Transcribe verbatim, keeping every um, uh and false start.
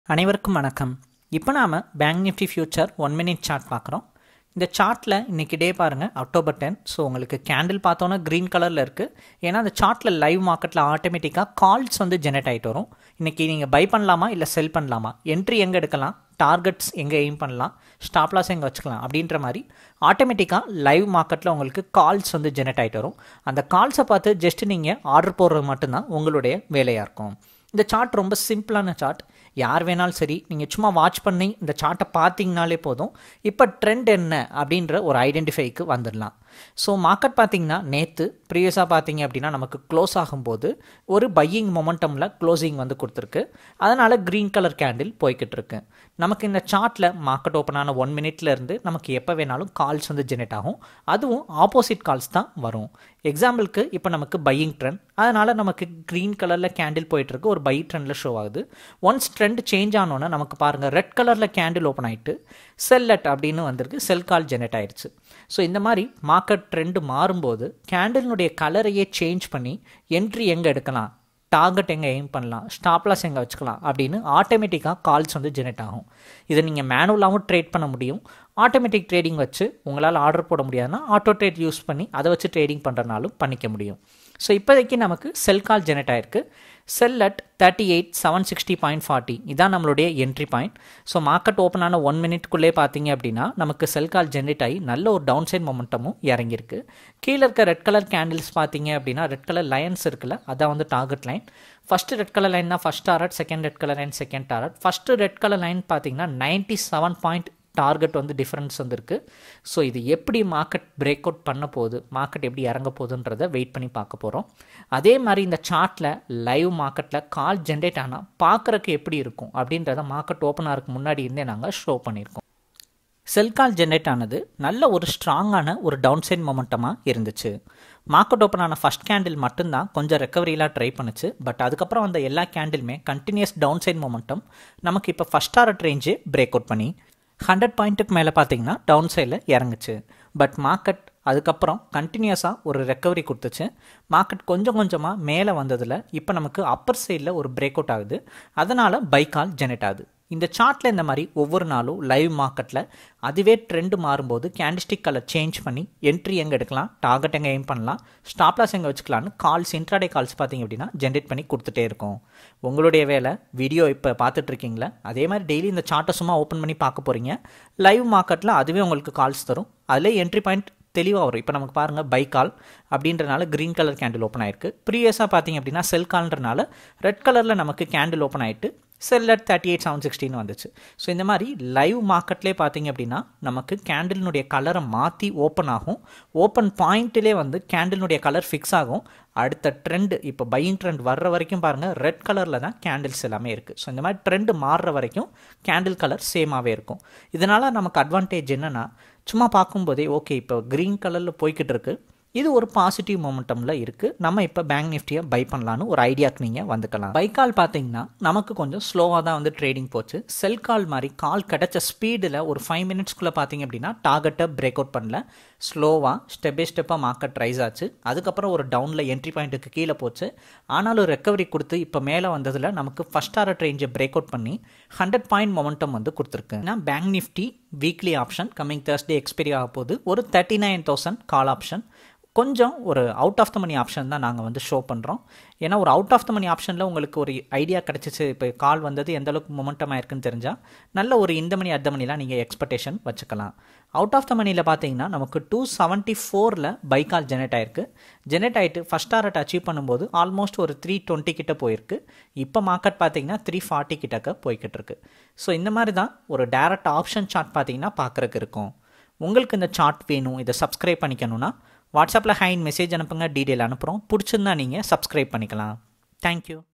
அனைவருக்கும் வணக்கம். இப்போ நாம bank Nifty future one minute chart பார்க்குறோம். இந்த சார்ட்டில் இன்றைக்கி டே பாருங்கள், அக்டோபர் டென். ஸோ உங்களுக்கு கேண்டில் பார்த்தோன்னா க்ரீன் கலரில் இருக்குது. ஏன்னா அந்த சார்ட்டில் லைவ் மார்க்கெட்டில் ஆட்டோமேட்டிக்காக கால்ஸ் வந்து ஜெனரேட் ஆகிட்டு வரும். இன்றைக்கி நீங்கள் பை பண்ணலாமா இல்லை செல் பண்ணலாமா, என்ட்ரி எங்கே எடுக்கலாம், டார்கெட்ஸ் எங்கே எய்ம் பண்ணலாம், ஸ்டாப் லாஸ் எங்கே வச்சுக்கலாம் அப்படின்ற மாதிரி ஆட்டோமேட்டிக்காக லைவ் மார்க்கெட்டில் உங்களுக்கு கால்ஸ் வந்து ஜெனரேட் ஆகிட்டு வரும். அந்த கால்ஸை பார்த்து ஜஸ்ட் நீங்கள் ஆர்டர் போடுறது மட்டும்தான் உங்களுடைய வேலையாக இருக்கும். இந்த சார்ட் ரொம்ப சிம்பிளான சார்ட். யார் வேணாலும் சரி, நீங்கள் சும்மா வாட்ச் பண்ணி இந்த சார்ட்டை பார்த்தீங்கனாலே போதும், இப்போ ட்ரெண்ட் என்ன அப்படின்ற ஒரு ஐடென்டிஃபைக்கு வந்துடலாம். ஸோ மார்க்கெட் பார்த்தீங்கன்னா நேற்று ப்ரீவியஸாக பார்த்தீங்க அப்படின்னா நமக்கு க்ளோஸ் ஆகும்போது ஒரு பையிங் மொமெண்டமில் க்ளோசிங் வந்து கொடுத்துருக்கு. அதனால் க்ரீன் கலர் கேண்டில் போய்கிட்டு இருக்கு. நமக்கு இந்த சார்ட்டில் மார்க்கெட் ஓப்பன் ஆன ஒன் மினிட்ல இருந்து நமக்கு எப்போ வேணாலும் கால்ஸ் வந்து ஜெனரேட் ஆகும். அதுவும் ஆப்போசிட் கால்ஸ் தான் வரும். எக்ஸாம்பிளுக்கு இப்போ நமக்கு பையிங் ட்ரெண்ட், அதனால் நமக்கு க்ரீன் கலரில் கேண்டில் போயிட்டுருக்கு, ஒரு பை ட்ரெண்டில் ஷோ ஆகுது. ஒன்ஸ் ட்ரெண்ட் சேஞ்ச் ஆனோன்னா நமக்கு பாருங்கள் ரெட் கலரில் கேண்டில் ஓப்பன் ஆகிட்டு செல்லட் அப்படின்னு வந்திருக்கு, செல் கால் ஜெனரேட் ஆயிடுச்சு. ஸோ இந்த மாதிரி மார்க்கெட் ட்ரெண்டு மாறும்போது கேண்டிலுடைய கலரையே சேஞ்ச் பண்ணி என்ட்ரி எங்கே எடுக்கலாம், டார்கெட் எங்கே எய்ம் பண்ணலாம், ஸ்டாப் லாஸ் எங்கே வச்சுக்கலாம் அப்படின்னு ஆட்டோமேட்டிக்காக கால்ஸ் வந்து ஜெனரேட் ஆகும். இதை நீங்கள் மேனுவலாகவும் ட்ரேட் பண்ண முடியும். ஆட்டோமேட்டிக் ட்ரேடிங் வச்சு உங்களால் ஆர்டர் போட முடியாதுன்னா ஆட்டோ ட்ரேட் யூஸ் பண்ணி அதை வச்சு ட்ரேடிங் பண்ணுறனாலும் பண்ணிக்க முடியும். ஸோ இப்போதைக்கு நமக்கு செல் கால் ஜெனரேட் ஆயிருக்கு. Sell at thirty eight seven sixty point forty இதான் நம்மளுடைய entry point. So market open ஆன ஒன் மினிட்குள்ளே பார்த்தீங்க அப்படின்னா நமக்கு செல் கால் ஜென்ரேட் ஆகி நல்ல ஒரு டவுன் சைட் மொமெண்டமும் இறங்கியிருக்கு. கீழே இருக்க ரெட் கலர் கேண்டில்ஸ் பார்த்தீங்க அப்படின்னா ரெட் கலர் லைன்ஸ் இருக்குல்ல, அதான் வந்து target line. First red colour line தான் first target, second red colour line second target. First red colour line பார்த்தீங்கன்னா நைன்ட்டி செவன் பாயிண்ட் டார்கெட் வந்து டிஃப்ரென்ஸ் வந்துருக்கு. ஸோ இது எப்படி மார்க்கெட் பிரேக் அவுட் பண்ண போகுது, மார்க்கெட் எப்படி இறங்க போகுதுன்றதை வெயிட் பண்ணி பார்க்க போகிறோம். அதே மாதிரி இந்த சார்ட்டில் லைவ் மார்க்கெட்டில் கால் ஜென்ரேட் ஆனால் பார்க்குறக்கு எப்படி இருக்கும் அப்படின்றத மார்க்கெட் ஓப்பன் ஆகிறதுக்கு முன்னாடி இருந்தே நாங்கள் ஷோ பண்ணியிருக்கோம். செல் கால் ஜென்ரேட் ஆனது நல்ல ஒரு ஸ்ட்ராங்கான ஒரு டவுன் சைட் மொமெண்டமாக இருந்துச்சு. மார்க்கெட் ஓப்பன் ஆன ஃபஸ்ட் கேண்டில் மட்டும்தான் கொஞ்சம் ரெக்கவரிலாம் ட்ரை பண்ணுச்சு. பட் அதுக்கப்புறம் வந்த எல்லா கேண்டிலுமே கண்டினியூஸ் டவுன் சைட் மொமெண்டம் நமக்கு இப்போ first target range break out பண்ணி ஹண்ட்ரட் பாயிண்ட்டுக்கு மேலே பார்த்தீங்கன்னா டவுன் சைடில் இறங்குச்சு. பட் மார்க்கெட் அதுக்கப்புறம் கண்டினியூஸாக ஒரு ரெக்கவரி கொடுத்துச்சு. மார்க்கெட் கொஞ்சம் கொஞ்சமாக மேலே வந்ததில் இப்போ நமக்கு அப்பர் சைடில் ஒரு பிரேக் அவுட் ஆகுது. அதனால் பை கால் ஜெனரேட் ஆகுது. இந்த சார்ட்டில் இந்த மாதிரி ஒவ்வொரு நாளும் லைவ் மார்க்கெட்டில் அதுவே ட்ரெண்டு மாறும்போது கேண்டிஸ்டிக் கலர் சேஞ்ச் பண்ணி என்ட்ரி எங்கே எடுக்கலாம், டார்கெட் எங்கே எய்ம் பண்ணலாம், ஸ்டாப் லாஸ் எங்கே வச்சுக்கலான்னு கால்ஸ் இன்ட்ராடே கால்ஸ் பார்த்தீங்க அப்படின்னா ஜென்ரேட் பண்ணி கொடுத்துட்டே இருக்கும். உங்களுடைய வேலை வீடியோ இப்போ பார்த்துட்ருக்கீங்களா, அதே மாதிரி டெய்லி இந்த சார்ட்டை சும்மா ஓப்பன் பண்ணி பார்க்க போகிறீங்க. லைவ் மார்க்கெட்டில் அதுவே உங்களுக்கு கால்ஸ் தரும். அதில் என்ட்ரி பாயிண்ட் தெளிவாக வரும். இப்போ நமக்கு பாருங்கள் பை கால் அப்படின்றனால க்ரீன் கலர் கேண்டில் ஓப்பன் ஆயிருக்கு. ப்ரீவியஸாக பார்த்தீங்க அப்படின்னா செல் கால்ன்றனால ரெட் கலரில் நமக்கு கேண்டில் ஓப்பன் ஆகிட்டு sell at thirty eight seven சிக்ஸ்டின்னு வந்துச்சு. ஸோ இந்த மாதிரி லைவ் மார்க்கெட்லேயே பார்த்தீங்க அப்படின்னா நமக்கு கேண்டிலினுடைய கலரை மாற்றி ஓப்பன் ஆகும். ஓப்பன் பாயிண்ட்டிலே வந்து கேண்டிலினுடைய கலர் ஃபிக்ஸ் ஆகும். அடுத்த ட்ரெண்டு இப்போ பையிங் ட்ரெண்ட் வர்ற வரைக்கும் பாருங்கள் ரெட் கலரில் தான் கேண்டில்ஸ் எல்லாமே இருக்குது. ஸோ இந்த மாதிரி ட்ரெண்டு மாறுற வரைக்கும் கேண்டில் கலர் சேமாகவே இருக்கும். இதனால் நமக்கு அட்வான்டேஜ் என்னென்னா, சும்மா பார்க்கும்போதே ஓகே இப்போ க்ரீன் கலரில் போய்கிட்டு இருக்குது, இது ஒரு பாசிட்டிவ் மொமெண்டமில் இருக்குது, நம்ம இப்போ பேங்க் நிஃப்டியை பை பண்ணலான்னு ஒரு ஐடியாவுக்கு நீங்கள் வந்துக்கலாம். பை கால் பார்த்தீங்கன்னா நமக்கு கொஞ்சம் ஸ்லோவாக தான் வந்து ட்ரேடிங் போச்சு. செல் கால் மாதிரி கால் கிடச்ச ஸ்பீடில் ஒரு ஃபைவ் மினிட்ஸ்க்குள்ளே பார்த்தீங்க அப்படின்னா டார்கெட்டை பிரேக் அவுட் பண்ணல, ஸ்லோவாக ஸ்டெப் பை ஸ்டெப்பாக மார்க்கெட் ரைஸ் ஆச்சு. அதுக்கப்புறம் ஒரு டவுனில் என்ட்ரி பாயிண்ட்டுக்கு கீழே போச்சு. ஆனாலும் ரெக்கவரி கொடுத்து இப்போ மேலே வந்ததில் நமக்கு ஃபஸ்ட் டாரட் ரேஞ்சை பிரேக் அவுட் பண்ணி ஹண்ட்ரட் பாயிண்ட் மொமெண்டம் வந்து கொடுத்துருக்கு. ஏன்னா bank Nifty weekly option coming Thursday expiry ஆக போகுது. ஒரு thirty nine thousand call option, கொஞ்சம் ஒரு out of the money option தான் நாங்கள் வந்து ஷோ பண்ணுறோம். ஏன்னா ஒரு அவுட் ஆஃப் த மணி ஆப்ஷனில் உங்களுக்கு ஒரு ஐடியா கிடச்சிச்சு, இப்போ கால் வந்தது எந்த அளவுக்கு மொமெண்டம் ஆயிருக்குன்னு தெரிஞ்சால் நல்ல ஒரு இந்த மணி அர்த்த மணிலாம் நீங்கள் எக்ஸ்பெக்டேஷன் வச்சுக்கலாம். அவுட் ஆஃப் த மணியில் பார்த்தீங்கன்னா நமக்கு டூ செவன்ட்டி ஃபோரில் பை கால் ஜெனரேட் ஆயிருக்கு. ஜெனரேட் ஆகிட்டு ஃபஸ்ட் டாரட் அச்சீவ் பண்ணும்போது ஆல்மோஸ்ட் ஒரு த்ரீ டுவெண்ட்டி கிட்ட போயிருக்கு. இப்போ மார்க்கெட் பார்த்தீங்கன்னா த்ரீ ஃபார்ட்டி கிட்டக்க போய்கிட்டு இருக்கு. ஸோ இந்த மாதிரி தான் ஒரு டேரக்ட் ஆப்ஷன் சார்ட் பார்த்தீங்கன்னா பார்க்குறக்கு இருக்கும். உங்களுக்கு இந்த சார்ட் வேணும், இதை சப்ஸ்கிரைப் பண்ணிக்கணும்னா வாட்ஸ்அப்பில் ஹைன் மெசேஜ் அனுப்புங்க, டீட்டெயில் அனுப்புகிறோம். பிடிச்சிருந்தா நீங்கள் சப்ஸ்கிரைப் பண்ணிக்கலாம். தேங்க்யூ.